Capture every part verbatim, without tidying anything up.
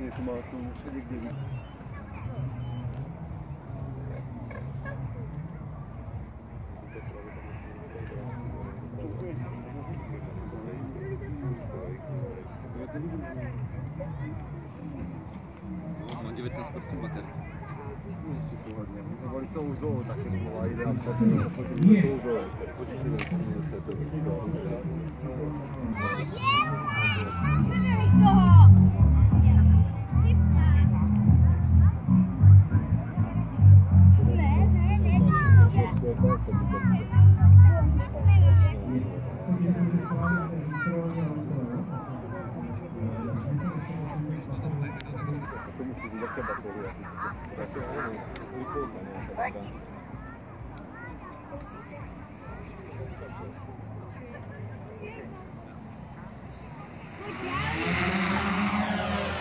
pamatuju, že někdy víc. Mám devätnásť percent baterky. Pohodně, my jsme volili celou zónu, tak to byla idea, protože se podívali celou zónu. Jaké baterie?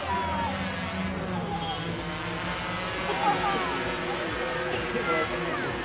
Thank you.